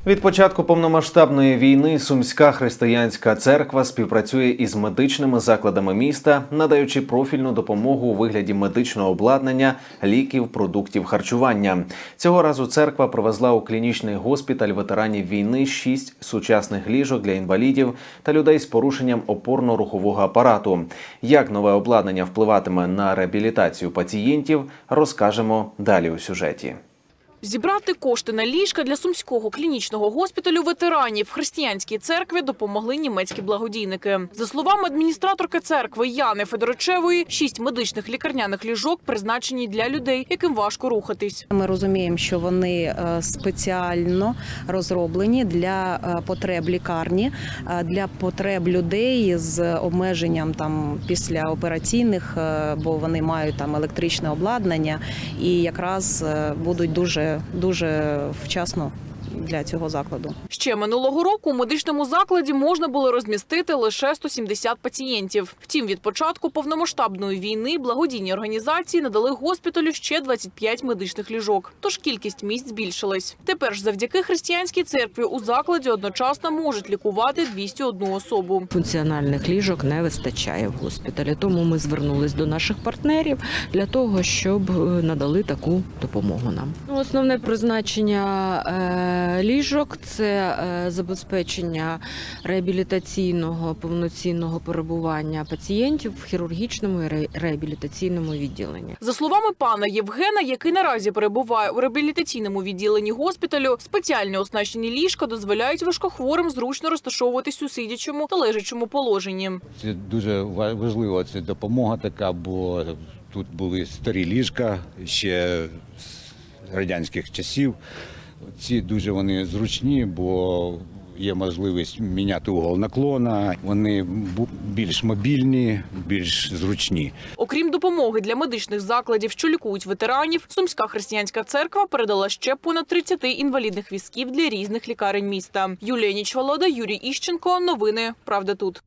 Від початку повномасштабної війни Сумська християнська церква співпрацює із медичними закладами міста, надаючи профільну допомогу у вигляді медичного обладнання, ліків, продуктів харчування. Цього разу церква привезла у клінічний госпіталь ветеранів війни 6 сучасних ліжок для інвалідів та людей з порушенням опорно-рухового апарату. Як нове обладнання впливатиме на реабілітацію пацієнтів, розкажемо далі у сюжеті. Зібрати кошти на ліжка для Сумського клінічного госпіталю ветеранів християнській церкві допомогли німецькі благодійники. За словами адміністраторки церкви Яни Федоричевої, 6 медичних лікарняних ліжок призначені для людей, яким важко рухатись. Ми розуміємо, що вони спеціально розроблені для потреб лікарні, для потреб людей з обмеженням післяопераційних, бо вони мають електричне обладнання і якраз будуть дуже вчасно для цього закладу. Ще минулого року у медичному закладі можна було розмістити лише 170 пацієнтів. Втім, від початку повномасштабної війни благодійні організації надали госпіталю ще 25 медичних ліжок. Тож кількість місць збільшилась. Тепер ж завдяки християнській церкві у закладі одночасно можуть лікувати 201 особу. Функціональних ліжок не вистачає в госпіталі, тому ми звернулись до наших партнерів для того, щоб надали таку допомогу нам. Основне призначення ліжок – це забезпечення реабілітаційного, повноцінного перебування пацієнтів в хірургічному і реабілітаційному відділенні. За словами пана Євгена, який наразі перебуває у реабілітаційному відділенні госпіталю, спеціальні оснащені ліжка дозволяють важкохворим зручно розташовуватись у сидячому та лежачому положенні. Це дуже важливо, це допомога така, бо тут були старі ліжка ще з радянських часів. Ці дуже вони зручні, бо є можливість міняти угол наклона, вони більш мобільні, більш зручні. Окрім допомоги для медичних закладів, що лікують ветеранів, Сумська християнська церква передала ще понад 30 інвалідних візків для різних лікарень міста. Юлія Нічволода, Юрій Іщенко. Новини «Правда тут».